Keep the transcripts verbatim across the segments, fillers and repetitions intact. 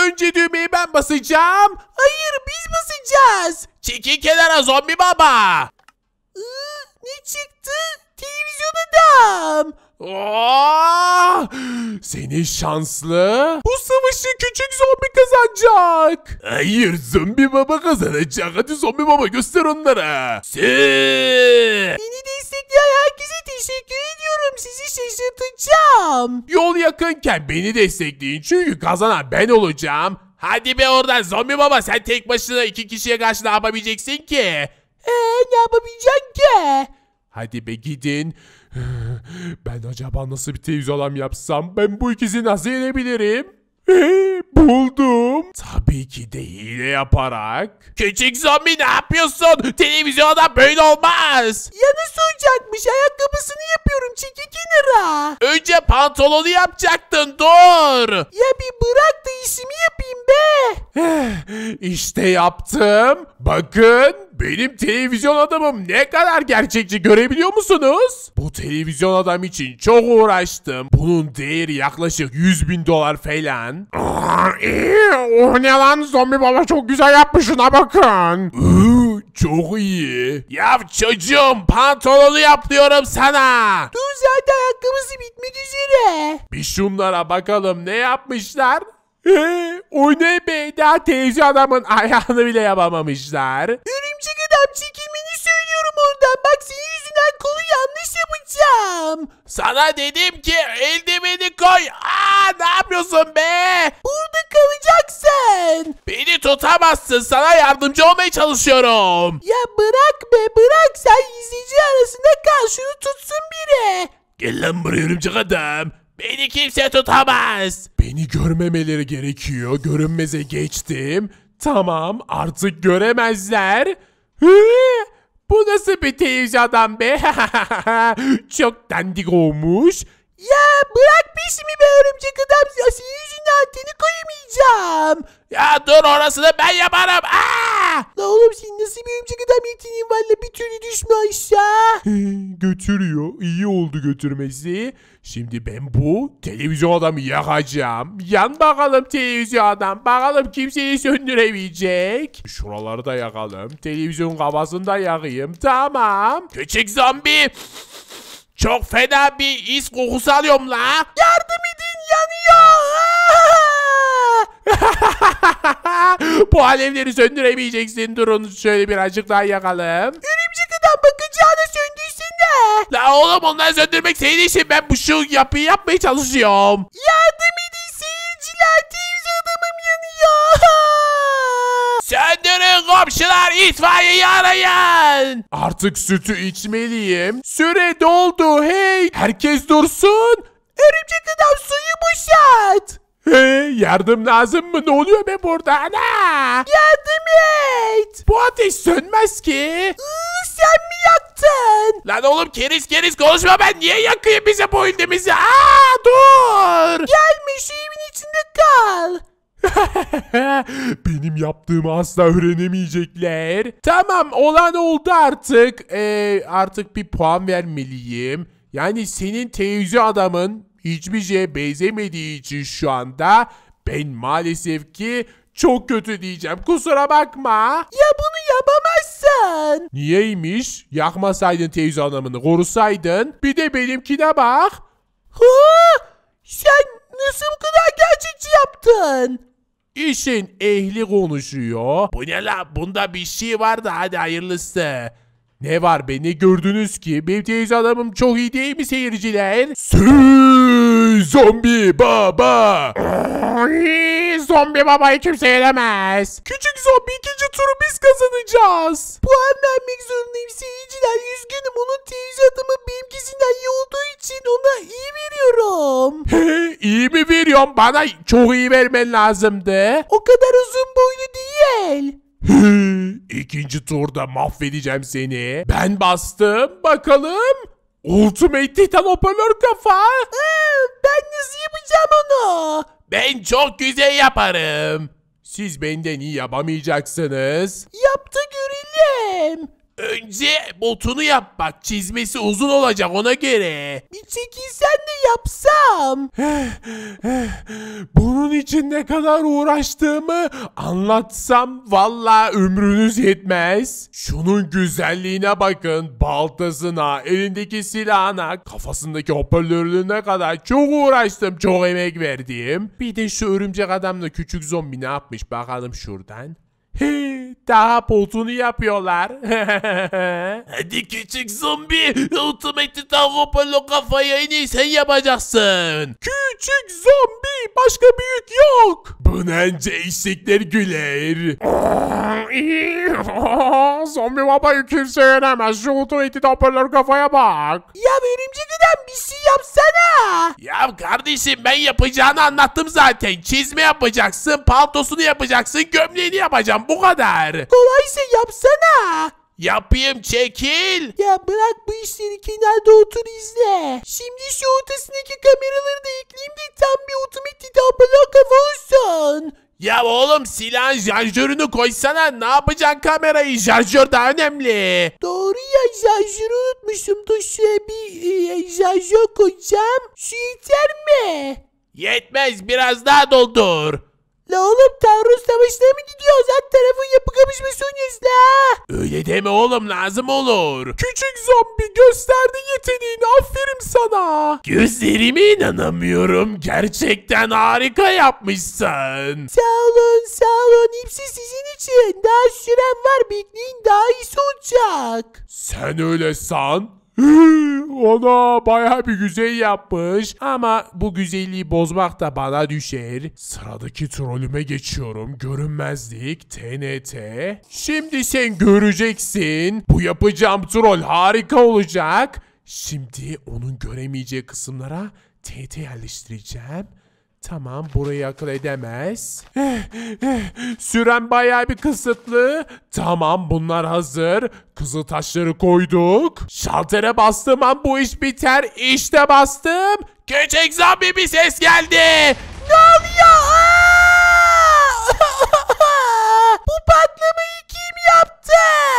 Önce düğmeyi ben basacağım. Hayır, biz basacağız. Çekil kenara zombi baba. Iı, ne çıktı? Televizyon adam. Oh! Seni şanslı. Bu savaşı küçük zombi kazanacak. Hayır, zombi baba kazanacak. Hadi zombi baba göster onlara. Sı! Beni destekleyen herkese teşekkür ediyorum. Sizi şaşırtacağım. Yol yakınken beni destekleyin çünkü kazanan ben olacağım. Hadi be oradan zombi baba, sen tek başına iki kişiye karşı ne yapabileceksin ki? Eee ne yapabileceksin ki? Hadi be gidin. Ben acaba nasıl bir televizyon alarm yapsam? Ben bu ikisini nasıl yenebilirim? Ee, buldum. Tabii ki de hile yaparak. Küçük zombi ne yapıyorsun? Televizyonda böyle olmaz. Ya nasıl olacakmış? Ayakkabısını yapıyorum. Çekil kenara. Önce pantolonu yapacaktın, dur. Ya bir bırak da işimi yapayım be. İşte yaptım. Bakın benim televizyon adamım ne kadar gerçekçi, görebiliyor musunuz? Bu televizyon adam için çok uğraştım. Bunun değeri yaklaşık yüz bin dolar falan. O ne lan, zombi baba çok güzel yapmış, şuna bakın. Iı, çok iyi. Ya çocuğum, pantolonu yap diyorum sana. Dur, zaten ayakkabısı bitmek üzere. Bir şunlara bakalım ne yapmışlar. Ee, o ne be, daha televizyon adamın ayağını bile yapamamışlar. Örümcek adam, çekilmeni söylüyorum oradan. Bak, senin yüzünden kolu yanlış yapacağım. Sana dedim ki eldiveni koy. Aa, ne yapıyorsun be? Burada kalacaksın. Beni tutamazsın, sana yardımcı olmaya çalışıyorum. Ya bırak be, bırak. Sen izleyici arasında kal. Şunu tutsun biri. Gel lan buraya örümcek adam. Beni kimse tutamaz. Beni görmemeleri gerekiyor. Görünmeze geçtim. Tamam, artık göremezler. Hı? Bu nasıl bir televizyon adam be? Çok dandik olmuş. Ya bırak peşimi be örümcek adam. Ya senin yüzünden anteni koyamayacağım. Ya dur, orasını ben yaparım. Aa! La oğlum, senin nasıl bir örümcek adam yeteneğin var la, bir türlü düşme aşağı. Götürüyor. İyi oldu götürmesi. Şimdi ben bu televizyon adamı yakacağım. Yan bakalım televizyon adam. Bakalım kimseyi söndüremeyecek. Şuraları da yakalım. Televizyon kafasını da yakayım. Tamam. Küçük zombi. Çok fena bir is kokusu alıyorum la. Yardım edin, yanıyor. Bu alevleri söndüremeyeceksin. Durun şöyle birazcık daha yakalım. Örümcek adam, bakacağına söndürsene. La oğlum, onları söndürmek senin işin. Ben bu şu yapıyı yapmaya çalışıyorum. Yardım edin seyirciler, televizyon adamım yanıyor. Söndürün komşular, itfaiyeyi arayın. Artık sütü içmeliyim. Süre doldu, hey. Herkes dursun. Örümcek adam, suyu boşalt. Hey, yardım lazım mı? Ne oluyor be burada? Ana! Yardım et. Bu ateş sönmez ki. Iı, sen mi yaktın? Lan oğlum, keriz keriz konuşma, ben niye yakayım bize bu ildimizi? Aa, dur. Gelme, şu evin içinde kal. Benim yaptığımı asla öğrenemeyecekler. Tamam, olan oldu artık. Ee, artık bir puan vermeliyim. Yani senin televizyon adamın hiçbir şeye benzemediği için şu anda ben maalesef ki çok kötü diyeceğim. Kusura bakma. Ya bunu yapamazsın. Niyeymiş? Yakmasaydın televizyon adamını, korusaydın. Bir de benimkine bak. Ha? Sen nasıl bu kadar gerçekçi yaptın? İşin ehli konuşuyor. Bu ne la? Bunda bir şey var da hadi hayırlısı. Ne var be, ne gördünüz ki? Benim televizyon adamım çok iyi değil mi seyirciler? Süüü, zombi baba. Ay, zombi babayı kimse yenemez. Küçük zombi, ikinci turu biz kazanacağız. Puan vermek zorundayım seyirciler. Üzgünüm, onun televizyon adamı benimkisinden iyi olduğu için ona iyi veriyorum. He, iyi mi veriyorum? Bana çok iyi vermen lazımdı. O kadar uzun boylu değil. İkinci turda mahvedeceğim seni. Ben bastım. Bakalım. Ultimate Titan hoparlör kafa. Aa, ben nasıl yapacağım onu? Ben çok güzel yaparım. Siz benden iyi yapamayacaksınız. Yap da görelim. Önce botunu yap bak, çizmesi uzun olacak ona göre. Bir çekilsen de yapsam. Bunun için ne kadar uğraştığımı anlatsam valla ömrünüz yetmez. Şunun güzelliğine bakın, baltasına, elindeki silahına, kafasındaki hoparlörlüğüne kadar çok uğraştım, çok emek verdim. Bir de şu örümcek adamla küçük zombi ne yapmış bakalım şuradan. He, daha botunu yapıyorlar. Hadi küçük zombi, Ultimate Titan hoparlör kafayı en iyi sen yapacaksın. Küçük zombi, başka büyük yok. Bınanca eşekler güler. Zombi babayı kimse yenemez. Şu Ultimate Titan hoparlör kafaya bak. Ya örümcek adam bir şey yapsana. Ya kardeşim ben yapacağını anlattım zaten. Çizme yapacaksın, paltosunu yapacaksın, gömleğini yapacağım. Bu kadar. Kolaysa yapsana. Yapayım, çekil. Ya bırak bu işleri, kenarda otur izle. Şimdi şu ortasındaki kameraları da ekleyeyim de tam bir Ultimate Titan kafa olsun. Ya oğlum silahın şarjörünü koysana. Ne yapacaksın kamerayı? Şarjör daha önemli. Doğru ya, şarjörü unutmuşum. Dur şuraya bir e, şarjör koyacağım. Şu yeter mi? Yetmez, biraz daha doldur. La oğlum, Tanrı savaşına mı gidiyoruz? Her tarafın yapı kapışması oynuyoruz la. Öyle deme oğlum, lazım olur. Küçük zombi gösterdi yeteneğini, aferin sana. Gözlerime inanamıyorum. Gerçekten harika yapmışsın. Sağ olun, sağ olun. Hepsi sizin için. Daha süren var, bekleyin, daha iyisi olacak. Sen öyle san. Ona bayağı bir güzel yapmış. Ama bu güzelliği bozmak da bana düşer. Sıradaki trolüme geçiyorum. Görünmezlik, T N T. Şimdi sen göreceksin. Bu yapacağım troll harika olacak. Şimdi onun göremeyeceği kısımlara T N T yerleştireceğim. Tamam, burayı akıl edemez. Süren bayağı bir kısıtlı. Tamam, bunlar hazır. Kızıl taşları koyduk. Şaltere bastığım an bu iş biter. İşte bastım. Küçük zombi bir ses geldi. Ne oluyor? Bu patlamayı kim yaptı?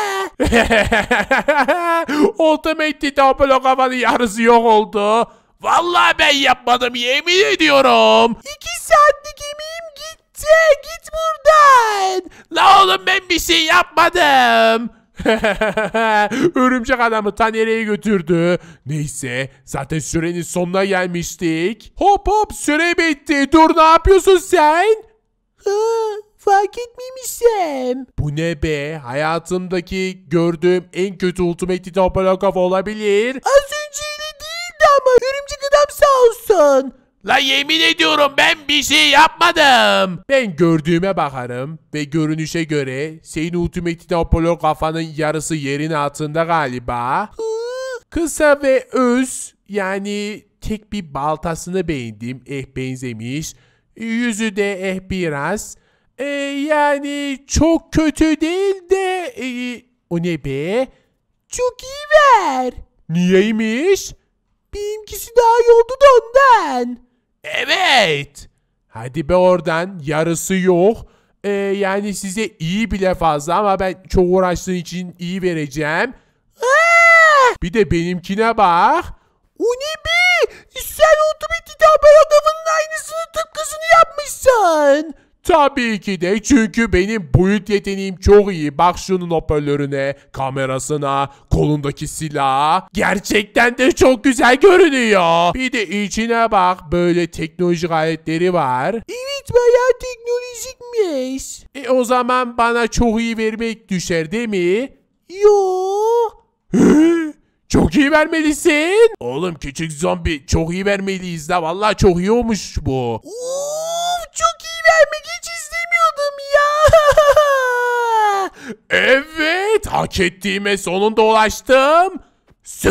Ultimate Titan kafanın yarısı yok oldu. Vallahi ben yapmadım, yemin ediyorum. İki saatlik emeğim gitti. Git buradan. La oğlum, ben bir şey yapmadım. Örümcek adamı ta nereye götürdü? Neyse, zaten sürenin sonuna gelmiştik. Hop hop, süre bitti. Dur, ne yapıyorsun sen? Ha, fark etmemişim. Bu ne be? Hayatımdaki gördüğüm en kötü Ultimate Titan kafa olabilir. Az önce öyle değildi ama örümcek adam sağ olsun. La yemin ediyorum ben bir şey yapmadım. Ben gördüğüme bakarım ve görünüşe göre senin Ultimate Titan kafanın yarısı yerin altında galiba. Hı? Kısa ve öz, yani tek bir baltasını beğendim. Eh, benzemiş. Yüzü de eh biraz. Ee, yani çok kötü değil de. Ee, o ne be? Çok iyi ver. Niyeymiş? Benimkisi daha iyi oldu da ondan. Evet. Hadi be oradan, yarısı yok. Ee, yani size iyi bile fazla ama ben çok uğraştığım için iyi vereceğim. Aa! Bir de benimkine bak. O ne be? Sen Ultimate Titan kafanın aynısını, tıpkısını yapmışsın. Tabii ki de, çünkü benim boyut yeteneğim çok iyi. Bak şunun hoparlörüne, kamerasına, kolundaki silaha. Gerçekten de çok güzel görünüyor. Bir de içine bak, böyle teknolojik aletleri var. Evet, bayağı teknolojikmiş. E o zaman bana çok iyi vermek düşer değil mi? Yo. Çok iyi vermelisin. Oğlum küçük zombi, çok iyi vermeliyiz da, vallahi çok iyi olmuş bu. Uf, çok iyi vermek hiç istemiyordum ya. Evet, hak ettiğime sonunda ulaştım. Sü.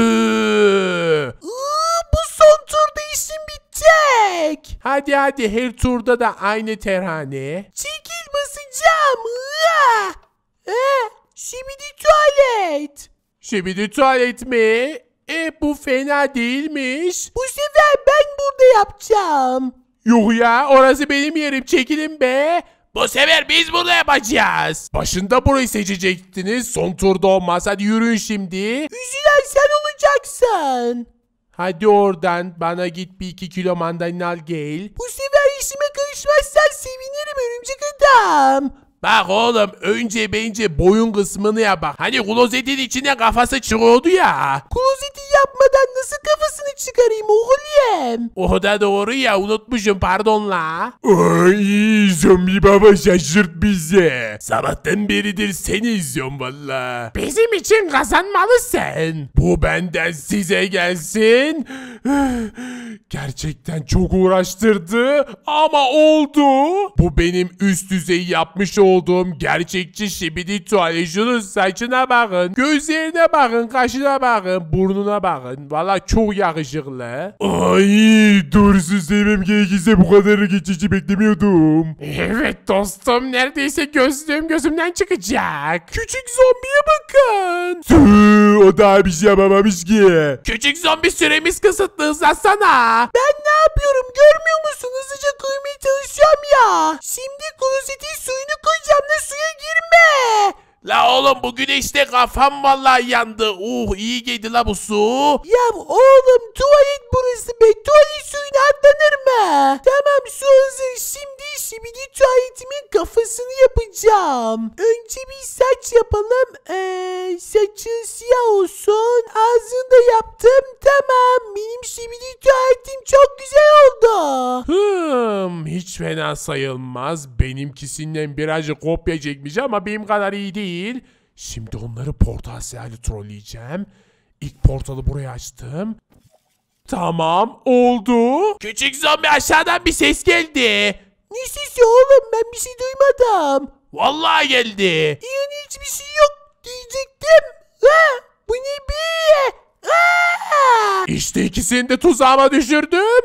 Aa, bu son turda işim bitecek. Hadi hadi, her turda da aynı terhane. Çekil, basacağım. Aa. Ee, şimdi tuvalet. Şimdi tuvalet mi? E bu fena değilmiş. Bu sefer ben burada yapacağım. Yuh ya, orası benim yerim, çekilin be. Bu sefer biz bunu yapacağız. Başında burayı seçecektiniz. Son turda olmaz. Hadi yürüyün şimdi. Üzülen sen olacaksın. Hadi oradan bana git bir iki kilo mandalina al gel. Bu sefer işime karışmazsan sevinirim örümcek adam. Bak oğlum önce bence boyun kısmını yap bak. Hani klozetin içine kafası çıkıyordu ya. Klozeti yapmadan nasıl kafasını çıkarayım oğlum? O da doğru ya unutmuşum pardon la. Ay zombi baba şaşırt bizi. Sabahtan beridir seni izliyorum valla. Bizim için kazanmalısın. Bu benden size gelsin. Gerçekten çok uğraştırdı ama oldu. Bu benim üst düzey yapmış olduğum gerçekçi şibidi tuvalet. Şunun saçına bakın, gözlerine bakın, kaşına bakın, burnuna bakın. Valla çok yakışıklı. Ay doğrusu sevmem gerekirse bu kadarı geçici beklemiyordum. Evet dostum neredeyse gözlüğüm gözümden çıkacak. Küçük zombiye bakın. Tüh, o da bir şey yapamamış ki. Küçük zombi süremiz kısıtlı hızlatsana. Ben ne yapıyorum görmüyor musun? Hızlıca koymaya çalışıyorum ya. Şimdi klozetin suyunu koyacağım da suya girme. La oğlum bu güneşte kafam vallahi yandı. Uh iyi geldi la bu su. Ya oğlum tuvalet burası be. Tuvalet suyuna atlanır mı? Tamam su hazır. Şimdi şimdi tuvaletimin kafasını yapacağım. Önce bir saç yapalım. Ee, saçı siyah olsun. Ağzını da yaptım. Tamam. Benim şimdi tuvaletim çok güzel oldu. Hmm, hiç fena sayılmaz. Benimkisinden birazcık kopya çekmiş ama benim kadar iyi değil. Şimdi onları portal silahıyla trolleyeceğim. İlk portalı buraya açtım. Tamam oldu. Küçük zombi aşağıdan bir ses geldi. Ne sesi oğlum? Ben bir şey duymadım. Vallahi geldi. Yani hiçbir şey yok diyecektim. Ha, bu ne be? Aa! İşte ikisini de tuzağıma düşürdüm.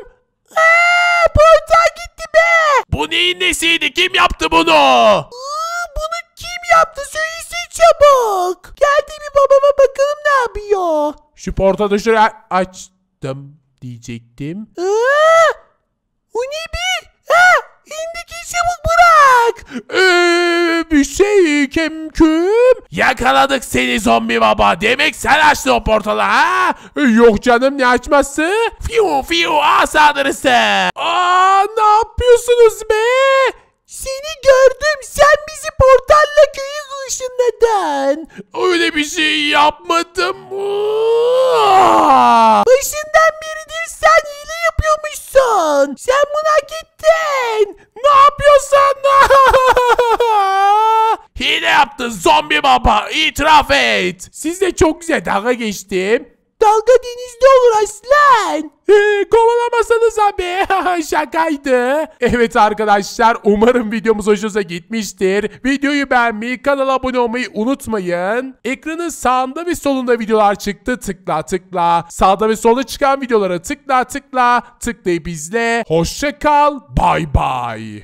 Aa, portal gitti be. Bu neyin nesiydi? Kim yaptı bunu? Aa, bunu kim yaptı? Söylesin çabuk. Gel de bir babama bakalım ne yapıyor. Şu portalı şuraya açtım diyecektim. Aa, o ne be? Ha, elindeki çabuk bırak. Ee, bir şey kemküm. Yakaladık seni zombi baba. Demek sen açtın o portalı ha? Yok canım ne açması? Fiu fiu a saldırısı. Aa ne yapıyorsunuz be? Seni gördüm. Sen bizi portalla köyü ışınladın. Öyle bir şey yapmadım. Başından beridir sen hile yapıyormuşsun. Sen bunu hak ettin. Ne yapıyorsun? Hile yaptın zombi baba. İtiraf et. Sizle çok güzel dalga geçtim. Dalga denizde olur aslan. Ee, kovalamasanız abi. Şakaydı. Evet arkadaşlar umarım videomuz hoşunuza gitmiştir. Videoyu beğenmeyi, kanala abone olmayı unutmayın. Ekranın sağında ve solunda videolar çıktı. Tıkla tıkla. Sağda ve solda çıkan videolara tıkla tıkla. Tıklayıp izle. Hoşça kal. Bay bay.